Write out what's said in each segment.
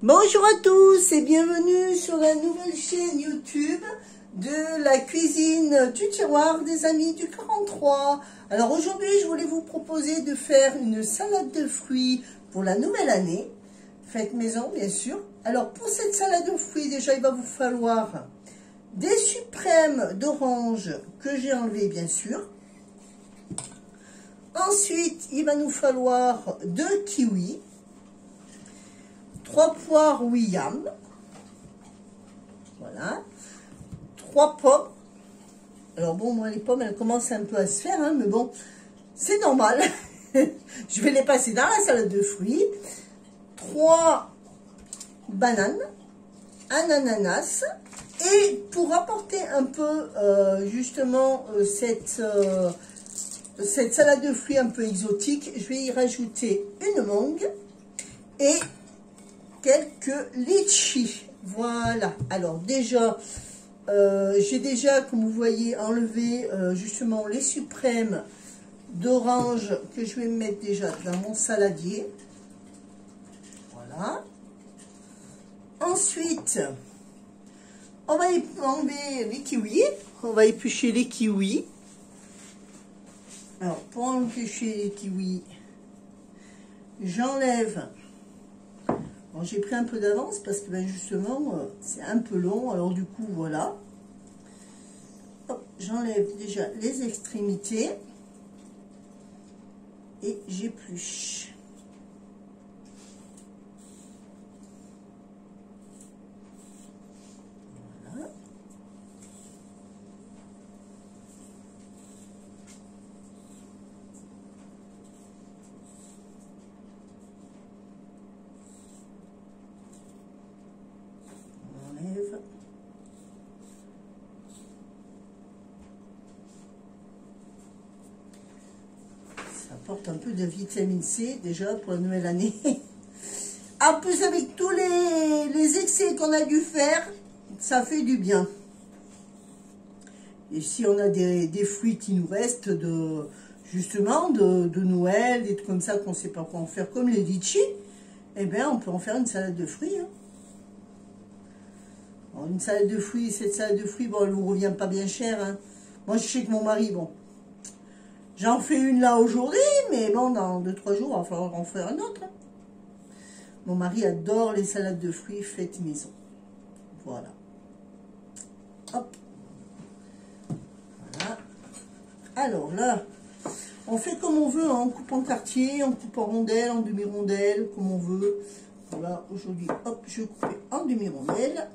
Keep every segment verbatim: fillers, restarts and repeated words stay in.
Bonjour à tous et bienvenue sur la nouvelle chaîne YouTube de la cuisine du tiroir des amis du quarante-trois. Alors aujourd'hui, je voulais vous proposer de faire une salade de fruits pour la nouvelle année. Faites maison, bien sûr. Alors pour cette salade de fruits, déjà, il va vous falloir des suprêmes d'orange que j'ai enlevés, bien sûr. Ensuite, il va nous falloir deux kiwis. trois poires William, voilà, trois pommes. Alors bon, moi les pommes, elles commencent un peu à se faire, hein, mais bon, c'est normal. Je vais les passer dans la salade de fruits. trois bananes, un ananas. Et pour apporter un peu, euh, justement, euh, cette, euh, cette salade de fruits un peu exotique, je vais y rajouter une mangue et quelques litchis. Voilà. Alors déjà, euh, j'ai déjà, comme vous voyez, enlevé euh, justement les suprêmes d'orange que je vais mettre déjà dans mon saladier. Voilà. Ensuite, on va enlever les kiwis. On va éplucher les kiwis. Alors, pour éplucher les kiwis, j'enlève... Bon, j'ai pris un peu d'avance parce que ben, justement, euh, c'est un peu long. Alors du coup, voilà. J'enlève déjà les extrémités. Et j'épluche. Voilà. Ça apporte un peu de vitamine C déjà pour la nouvelle année. En plus avec tous les, les excès qu'on a dû faire, ça fait du bien. Et si on a des, des fruits qui nous restent de justement de, de Noël, des trucs comme ça qu'on ne sait pas quoi en faire, comme les litchis, eh bien on peut en faire une salade de fruits. Hein. Alors, une salade de fruits, cette salade de fruits, bon, elle ne vous revient pas bien cher. Hein. Moi, je sais que mon mari, bon, j'en fais une là aujourd'hui, mais bon, dans deux trois jours, il va falloir en faire une autre. Hein. Mon mari adore les salades de fruits faites maison. Voilà. Hop. Voilà. Alors là, on fait comme on veut, hein. On coupe en quartier, on coupe en rondelles, en demi-rondelles, comme on veut. Voilà, aujourd'hui, hop, je vais couper en demi-rondelles.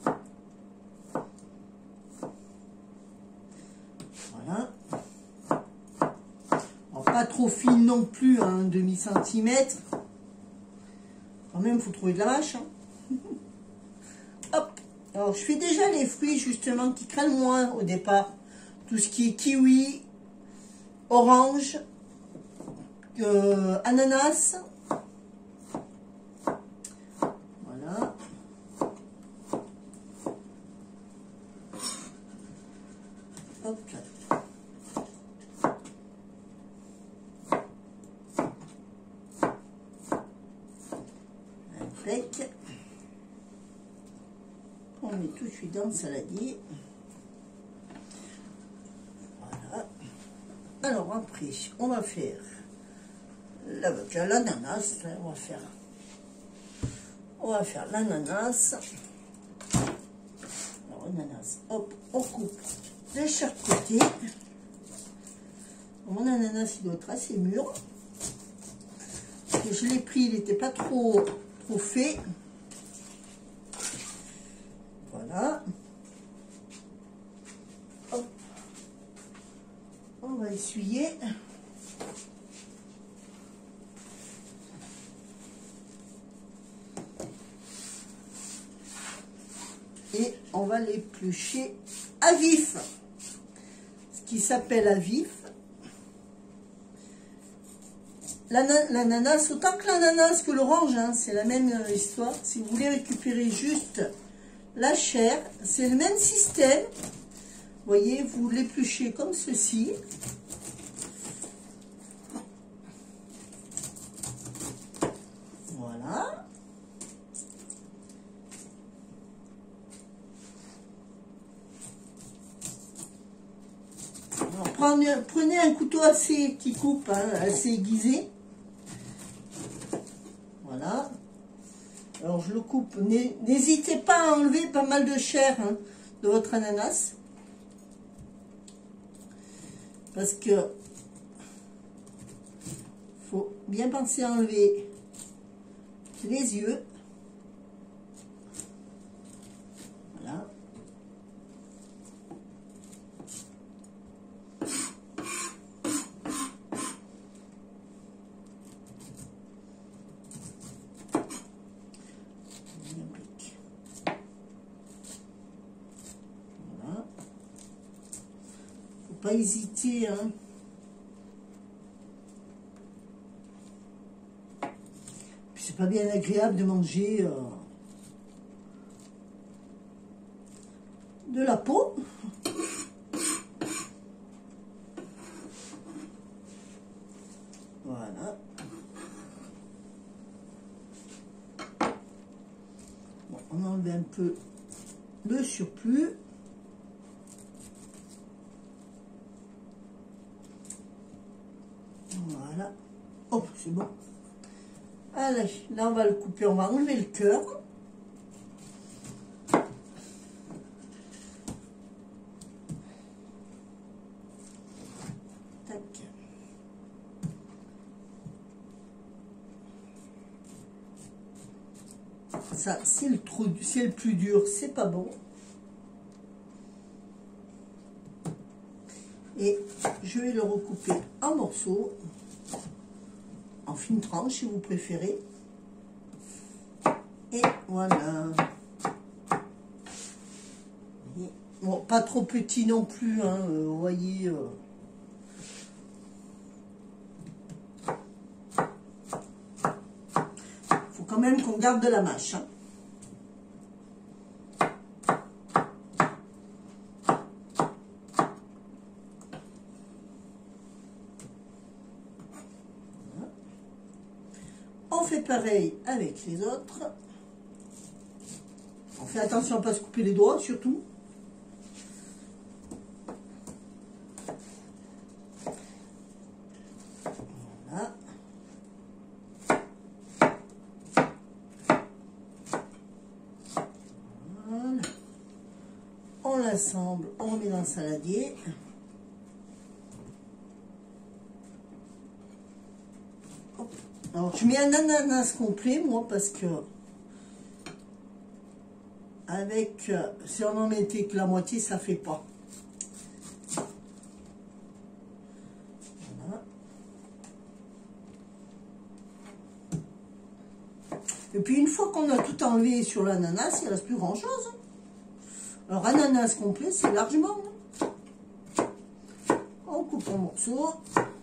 Voilà. Alors, pas trop fine non plus, hein, un demi-centimètre. Quand même, il faut trouver de la vache. Hein. Hop. Alors, je fais déjà les fruits, justement, qui craignent moins au départ. Tout ce qui est kiwi, orange, euh, ananas. Voilà. Hop. Impec. On met tout de suite dans le saladier. Voilà. Alors après, on va faire l'ananas. On va faire, on va faire l'ananas. Alors l'ananas, hop, on coupe de chaque côté. Mon ananas, il doit être assez mûr. Je l'ai pris, il n'était pas trop, trop fait. Voilà. Hop. On va essuyer. Et on va l'éplucher à vif. Ce qui s'appelle à vif. L'ananas, autant que l'ananas que l'orange, hein, c'est la même histoire. Si vous voulez récupérer juste la chair, c'est le même système. Vous voyez, vous l'épluchez comme ceci. Voilà. prenez, prenez un couteau assez qui coupe, hein, assez aiguisé. Voilà. Alors je le coupe. N'hésitez pas à enlever pas mal de chair hein, de votre ananas. Parce que faut bien penser à enlever les yeux. Voilà. Voilà. Faut pas hésiter, hein. C'est pas bien agréable de manger euh, de la peau. Voilà. Bon, on enlève un peu le surplus. Voilà. Oh, c'est bon. Allez, là on va le couper, on va enlever le cœur. Tac. Ça, c'est le trou, c'est le plus dur, c'est pas bon. Et je vais le recouper en morceaux. En fine tranche si vous préférez. Et voilà. Et, bon, pas trop petit non plus, hein, euh, vous voyez. Euh. Faut quand même qu'on garde de la mâche. Hein. On fait pareil avec les autres. On fait attention à ne pas se couper les doigts, surtout. Voilà. Voilà. On l'assemble, on remet dans le saladier. Alors, je mets un ananas complet, moi, parce que avec, euh, si on en mettait que la moitié, ça fait pas. Voilà. Et puis, une fois qu'on a tout enlevé sur l'ananas, il ne reste plus grand-chose. Alors, ananas complet, c'est largement. On coupe en morceaux.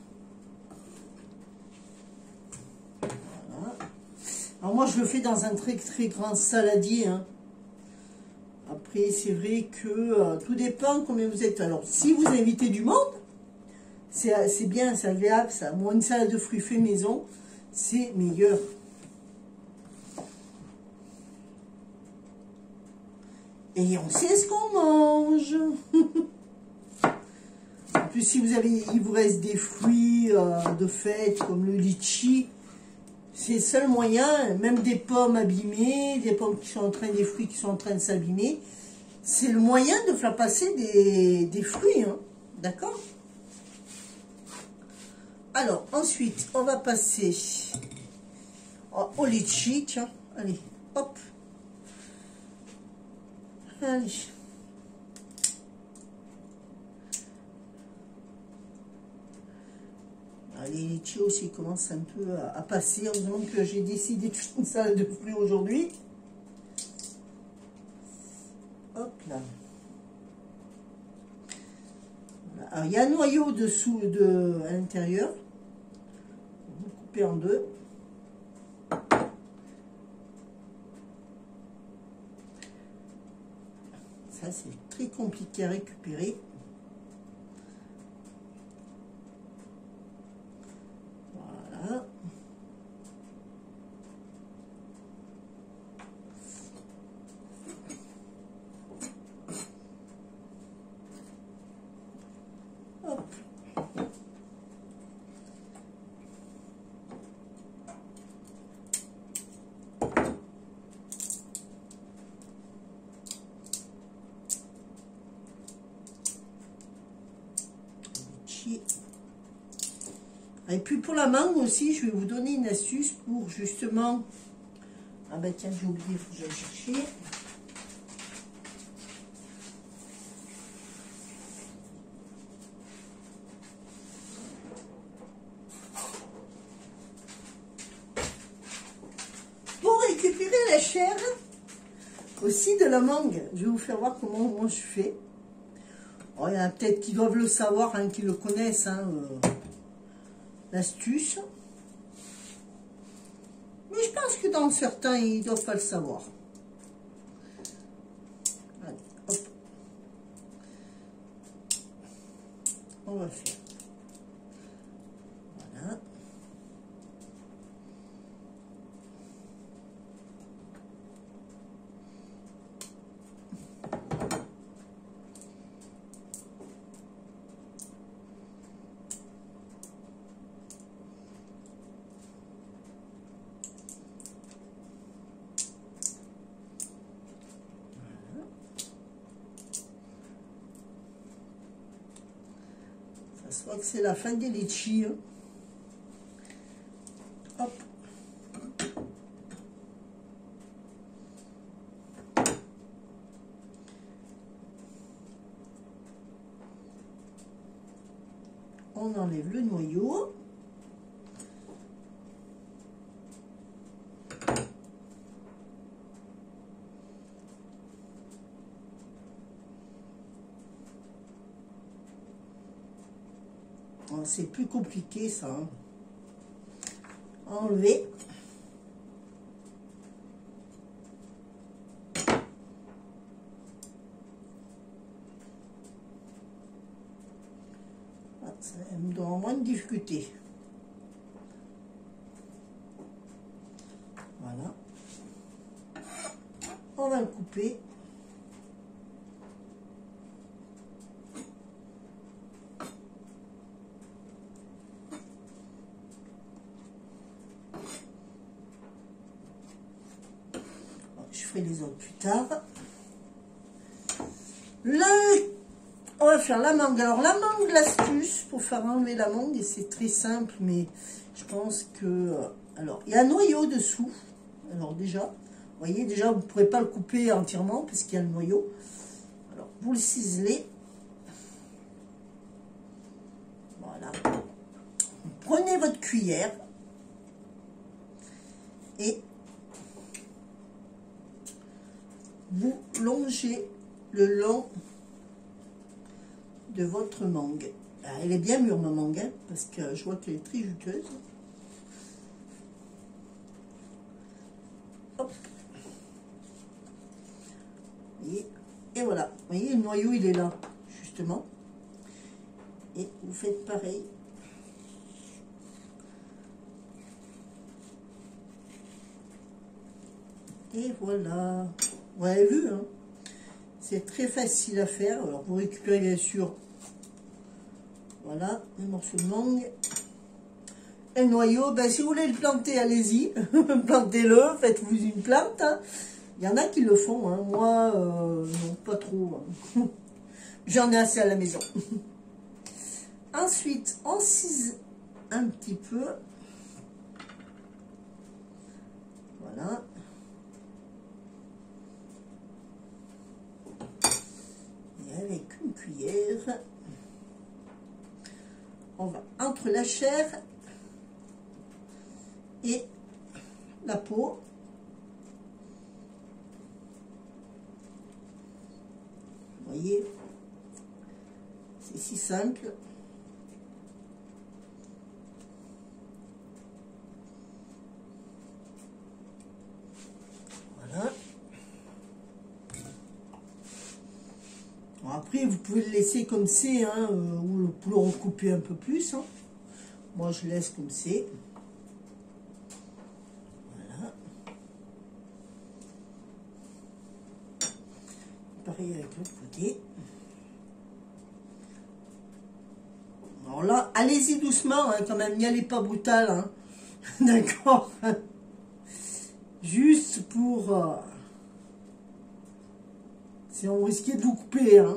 Alors moi, je le fais dans un très très grand saladier. Hein. Après, c'est vrai que euh, tout dépend combien vous êtes. Alors, si vous invitez du monde, c'est bien, c'est agréable ça. Moi, une salade de fruits fait maison, c'est meilleur. Et on sait ce qu'on mange. En plus, si vous avez, il vous reste des fruits euh, de fête comme le litchi, c'est le seul moyen, même des pommes abîmées, des pommes qui sont en train, des fruits qui sont en train de s'abîmer, c'est le moyen de faire passer des, des fruits, hein, d'accord? Alors, ensuite, on va passer au, au litchi, tiens, allez, hop, allez. Les litchis aussi commencent un peu à, à passer. Heureusement que j'ai décidé de faire une salade de fruits aujourd'hui. Hop là. Voilà. Alors, il y a un noyau dessous de, à l'intérieur. Vous coupez en deux. Ça, c'est très compliqué à récupérer. Voilà. Hop. Et puis pour la mangue aussi, je vais vous donner une astuce pour justement... Ah ben tiens, j'ai oublié, il faut que j'aille chercher. Pour récupérer la chair aussi de la mangue, je vais vous faire voir comment moi je fais. Oh, il y en a peut-être qui doivent le savoir, hein, qui le connaissent, hein, euh, l'astuce. Mais je pense que dans certains, ils ne doivent pas le savoir. Allez, hop. On va faire. Voilà. Je crois que c'est la fin des litchis. Hop. On enlève le noyau. C'est plus compliqué ça. Hein. Enlever. Ah, ça me donne moins de difficulté. Voilà. On va le couper. Je ferai les autres plus tard. Là, on va faire la mangue. Alors la mangue, l'astuce pour faire enlever la mangue, et c'est très simple, mais je pense que... Alors, il y a un noyau dessous. Alors déjà, vous voyez, déjà, vous ne pourrez pas le couper entièrement, parce qu'il y a le noyau. Alors, vous le ciselez. Voilà. Vous prenez votre cuillère. Et vous longez le long de votre mangue. Elle est bien mûre, ma mangue, hein, parce que je vois qu'elle est très juteuse. Hop. Et, et voilà. Vous voyez, le noyau, il est là, justement. Et vous faites pareil. Et voilà. Vous avez vu, hein, c'est très facile à faire. Alors, vous récupérez bien sûr, voilà, un morceau de mangue. Un noyau, ben, si vous voulez le planter, allez-y. Plantez-le, faites-vous une plante. Hein. Il y en a qui le font, hein. Moi, euh, non, pas trop. Hein. J'en ai assez à la maison. Ensuite, on cise un petit peu. Voilà. Avec une cuillère, on va entre la chair et la peau. Vous voyez, c'est si simple. Voilà. Après, vous pouvez le laisser comme c'est, hein, ou pour le recouper un peu plus. Hein. Moi, je laisse comme c'est. Voilà. Pareil avec l'autre côté. Alors là, allez-y doucement, hein, quand même, n'y allez pas brutal. Hein. D'accord. Juste pour... Euh, si on risquait de vous couper, hein.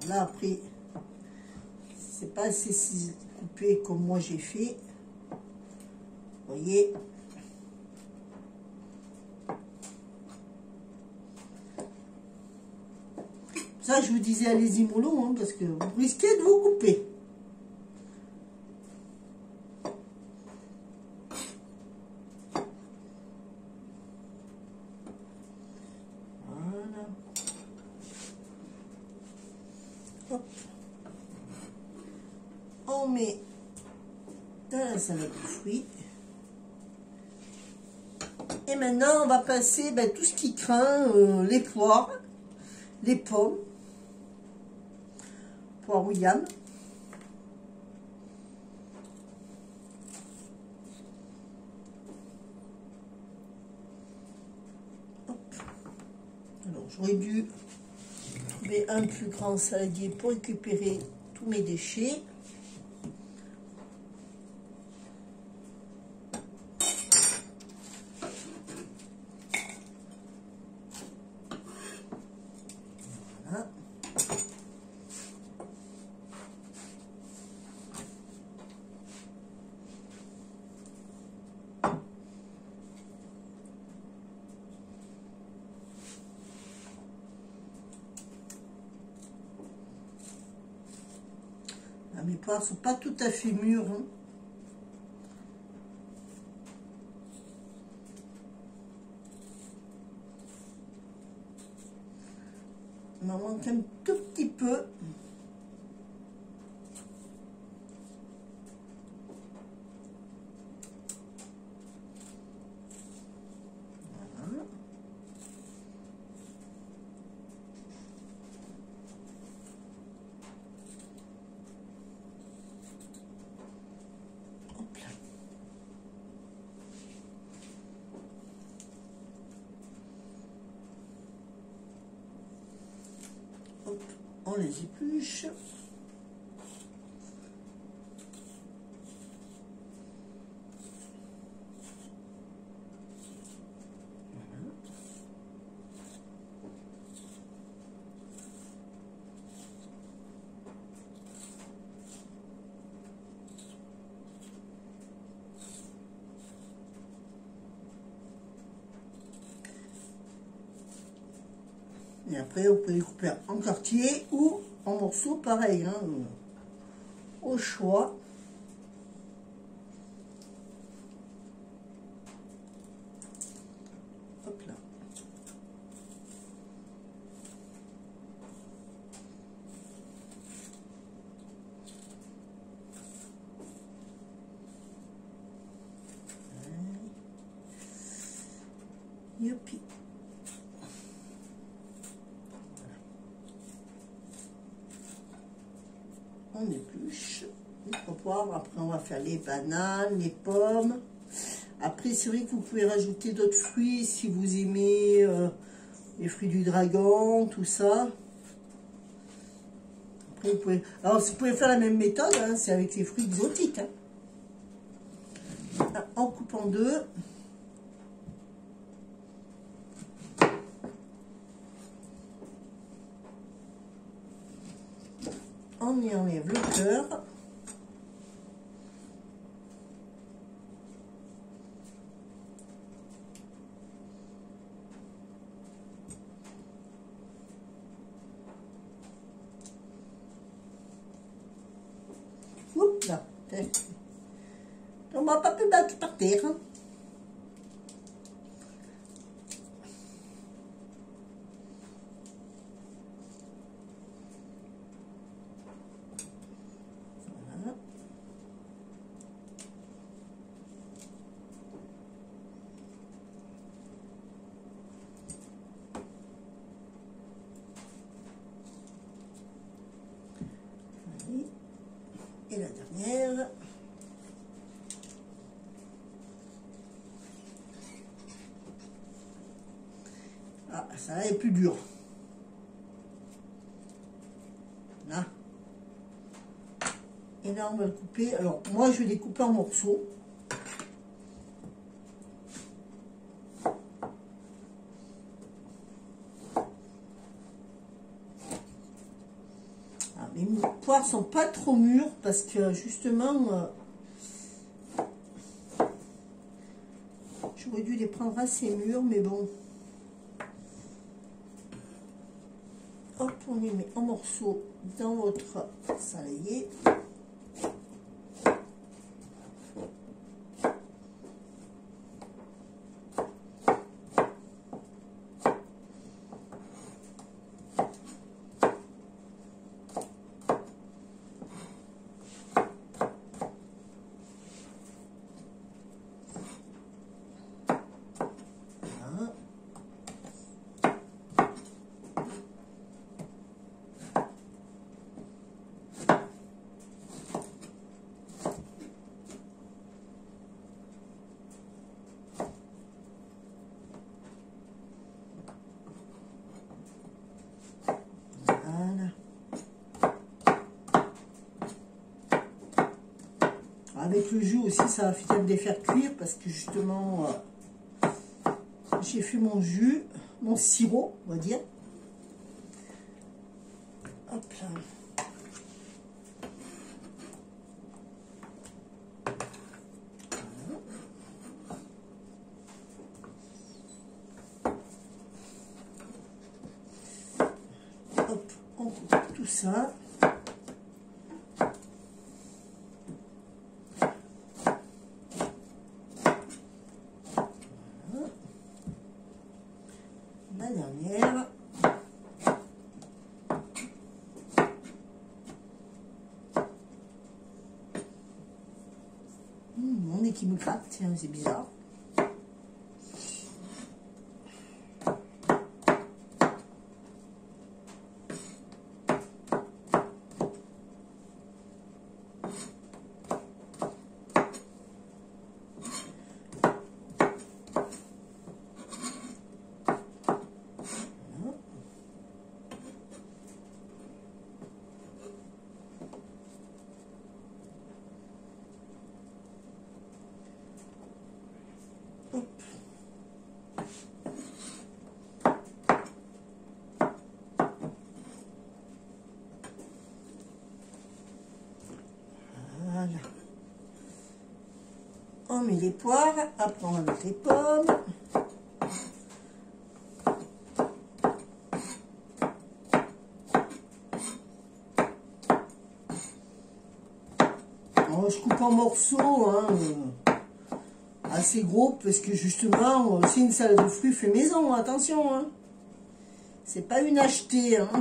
Là, après, c'est pas assez coupé comme moi j'ai fait. Vous voyez. Ça, je vous disais, allez-y mollo, hein, parce que vous risquez de vous couper. Voilà. Hop. On met dans la salade de fruits. Et maintenant, on va passer ben, tout ce qui craint, euh, les poires, les pommes, poire William. Hop. Alors, j'aurais dû trouver un plus grand saladier pour récupérer tous mes déchets. Voilà. Ah, mes poires sont pas tout à fait mûres. Hein. Il m'en manque un tout petit peu. Voilà. Hop là. Hop, on les épluche. Et après, vous pouvez les couper en quartier ou en morceaux, pareil, hein, au choix. Hop là. Youpi. On épluche les poivres. Après, on va faire les bananes, les pommes. Après, c'est vrai que vous pouvez rajouter d'autres fruits si vous aimez euh, les fruits du dragon, tout ça. Après, vous pouvez... Alors, vous pouvez faire la même méthode, hein, c'est avec les fruits exotiques. Hein. On coupe en deux. On y enlève le cœur. Oups là. On va pas plus battre par terre. Hein. Et la dernière. Ah, ça là est plus dur. Là. Et là, on va le couper. Alors, moi, je vais les couper en morceaux. poires sont pas trop mûres parce que justement, euh, j'aurais dû les prendre assez mûres, mais bon. Hop, on les met en morceaux dans votre saladier. Avec le jus aussi, ça va peut-être les faire cuire parce que justement, euh, j'ai fait mon jus, mon sirop, on va dire. Hop là. Hop, on coupe tout ça. La dernière. Mmh, mon nez qui me gratte, tiens, c'est bizarre. Voilà. On met les poires, après on va mettre les pommes. Alors, je coupe en morceaux, hein, euh, assez gros, parce que justement, c'est une salade de fruits fait maison, attention. Hein. C'est pas une achetée. Hein.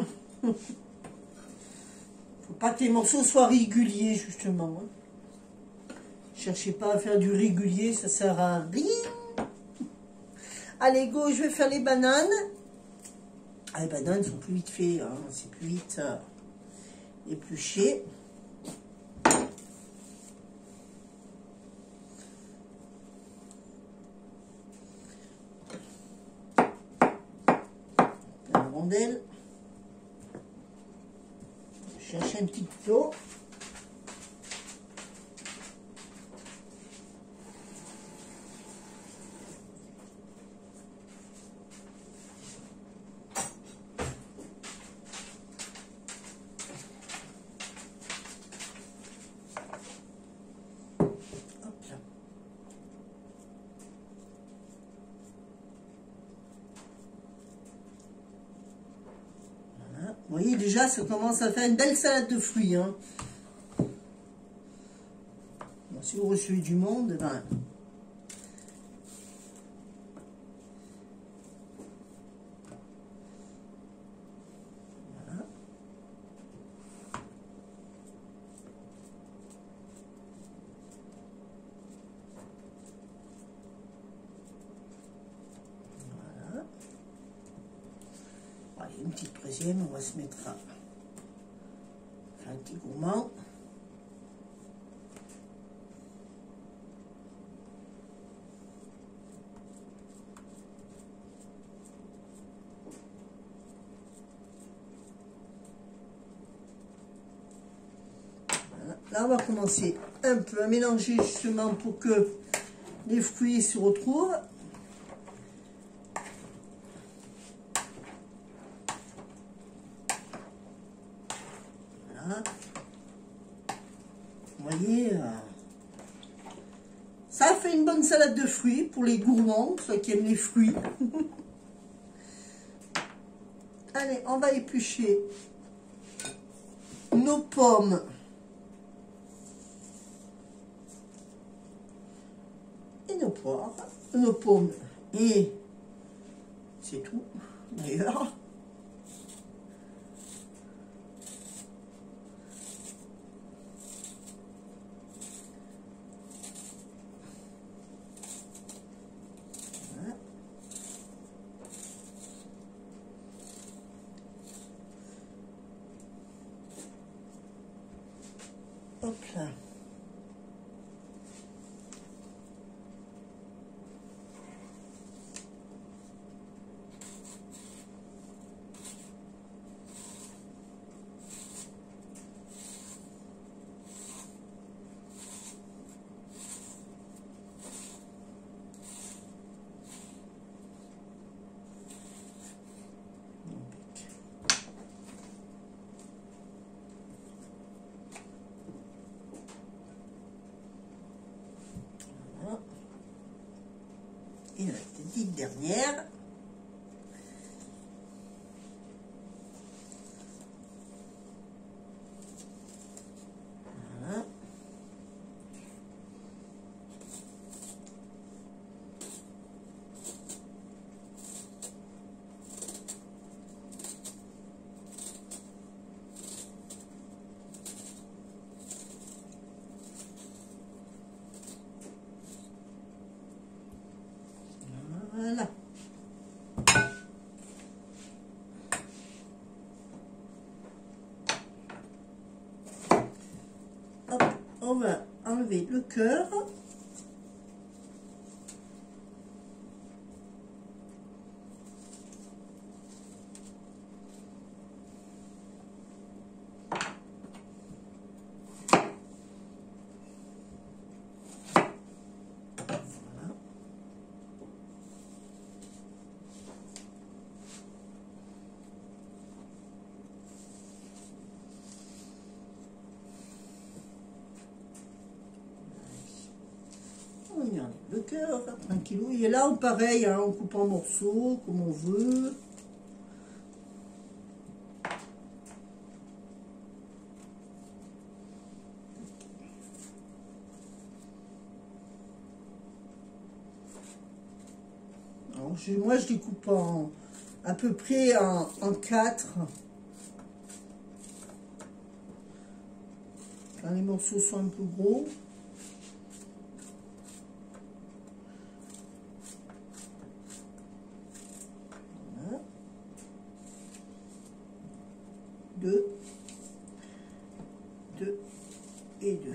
Faut pas que les morceaux soient réguliers, justement. Hein. Cherchez pas à faire du régulier, ça sert à rien. Allez, go, je vais faire les bananes. Ah, les bananes sont plus vite faites, hein. C'est plus vite euh, épluché. La rondelle. Je cherche un petit peu. Vous voyez, déjà, ça commence à faire une belle salade de fruits. Hein. Bon, si vous recevez du monde, ben... Voilà. Voilà. Allez, une petite deuxième, on va se mettre à faire un petit gourmand. Voilà. Là, on va commencer un peu à mélanger justement pour que les fruits se retrouvent. Voilà. Vous voyez, euh, ça fait une bonne salade de fruits pour les gourmands, ceux qui aiment les fruits. Allez, on va éplucher nos pommes. Et nos poires, nos pommes. Et c'est tout, d'ailleurs. Hop là. Et la petite dernière. Voilà. Voilà. Hop, on va enlever le cœur. On y enlève le cœur, tranquillou. Et là, on, pareil, hein, on coupe en morceaux, comme on veut. Alors, je, moi, je les coupe en, à peu près en, en quatre. Quand les morceaux sont un peu gros. Deux, deux et deux.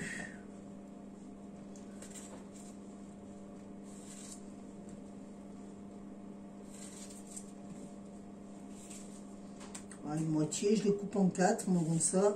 Voilà, une moitié, je les coupe en quatre, comme ça.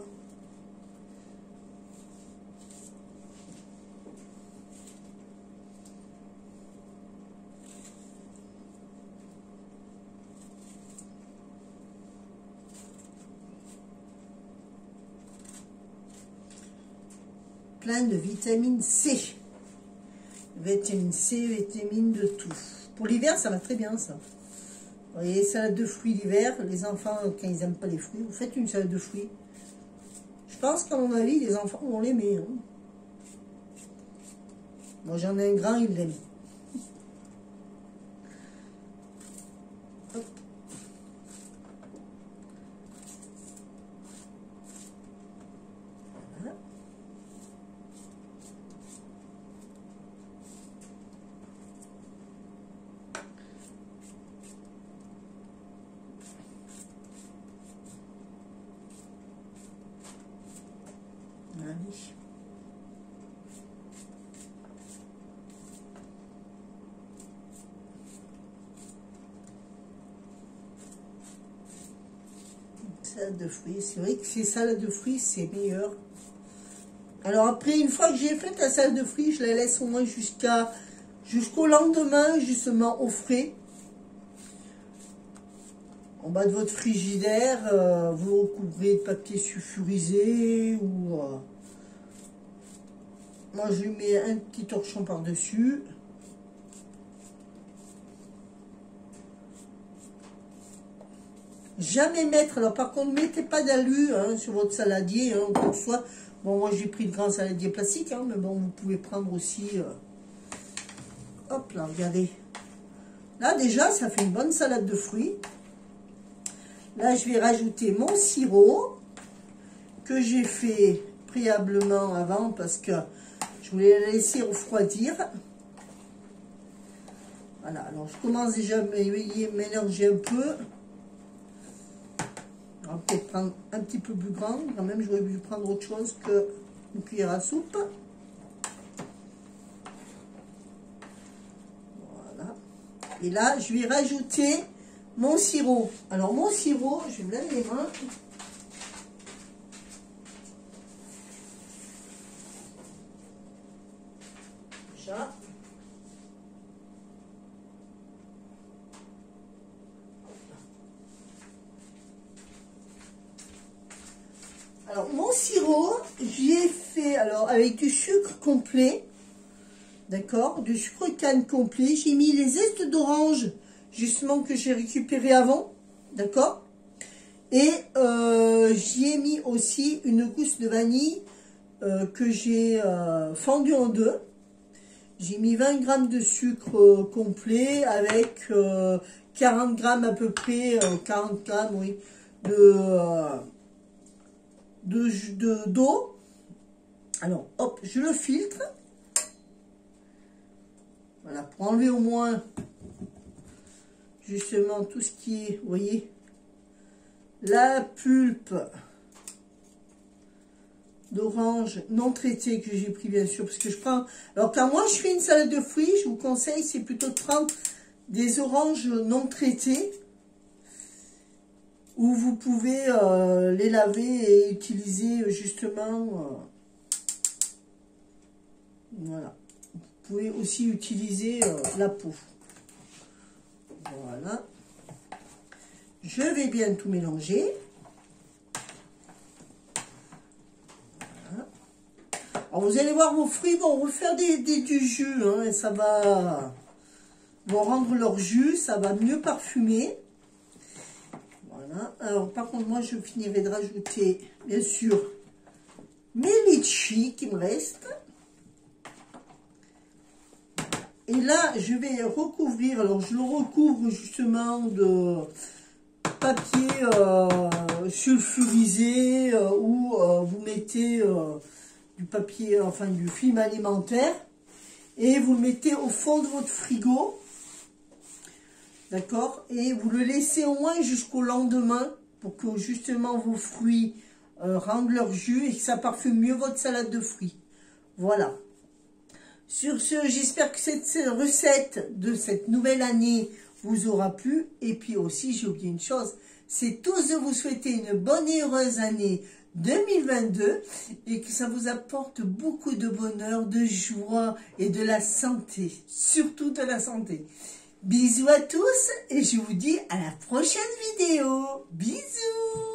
Plein de vitamine C. Vitamine C, vitamine de tout. Pour l'hiver, ça va très bien, ça. Vous voyez, salade de fruits l'hiver. Les enfants, quand ils n'aiment pas les fruits, vous faites une salade de fruits. Je pense qu'à mon avis, les enfants vont l'aimer. Hein. Moi, j'en ai un grand, il l'aime. Salade de fruits, c'est vrai que ces salades de fruits, c'est meilleur. Alors après, une fois que j'ai fait la salade de fruits, je la laisse au moins jusqu'à jusqu'au lendemain, justement, au frais. en bas de votre frigidaire, euh, vous le recouvrez de papier sulfurisé ou... Euh, moi, je lui mets un petit torchon par-dessus. Jamais mettre, alors par contre, mettez pas d'alu hein, sur votre saladier, hein, quoi que ce soit. Bon, moi j'ai pris le grand saladier plastique, hein, mais bon, vous pouvez prendre aussi... Euh, hop là, regardez. Là, déjà, ça fait une bonne salade de fruits. Là, je vais rajouter mon sirop que j'ai fait préalablement avant parce que je voulais la laisser refroidir. Voilà, alors je commence déjà à mélanger un peu. On va peut-être prendre un petit peu plus grand. Quand même, j'aurais dû prendre autre chose que une cuillère à soupe. Voilà. Et là, je vais rajouter mon sirop. Alors, mon sirop, je vais me laver les mains. Déjà. Alors, mon sirop, j'y ai fait alors avec du sucre complet, d'accord, du sucre canne complet. J'ai mis les zestes d'orange, justement, que j'ai récupéré avant, d'accord. Et euh, j'y ai mis aussi une gousse de vanille euh, que j'ai euh, fendue en deux. J'ai mis vingt grammes de sucre euh, complet avec euh, quarante grammes à peu près, euh, quarante grammes, oui, de... Euh, de de d'eau. Alors hop, je le filtre, voilà, pour enlever au moins justement tout ce qui est, vous voyez, la pulpe d'orange non traitée que j'ai pris, bien sûr, parce que je prends, alors quand moi je fais une salade de fruits, je vous conseille c'est plutôt de prendre des oranges non traitées, où vous pouvez euh, les laver et utiliser justement, euh, voilà, vous pouvez aussi utiliser euh, la peau. Voilà, je vais bien tout mélanger. Voilà. Alors vous allez voir, vos fruits vont refaire des, des, du jus, hein, et ça va, vont rendre leur jus, ça va mieux parfumer. Voilà. Alors par contre moi je finirai de rajouter bien sûr mes litchis qui me restent. Et là je vais recouvrir, alors je le recouvre justement de papier euh, sulfurisé euh, ou euh, vous mettez euh, du papier, enfin du film alimentaire, et vous le mettez au fond de votre frigo. D'accord, et vous le laissez au moins jusqu'au lendemain pour que justement vos fruits euh, rendent leur jus et que ça parfume mieux votre salade de fruits. Voilà. Sur ce, j'espère que cette recette de cette nouvelle année vous aura plu. Et puis aussi, j'ai oublié une chose, c'est tous de vous souhaiter une bonne et heureuse année deux mille vingt-deux et que ça vous apporte beaucoup de bonheur, de joie et de la santé, surtout de la santé. Bisous à tous et je vous dis à la prochaine vidéo. Bisous!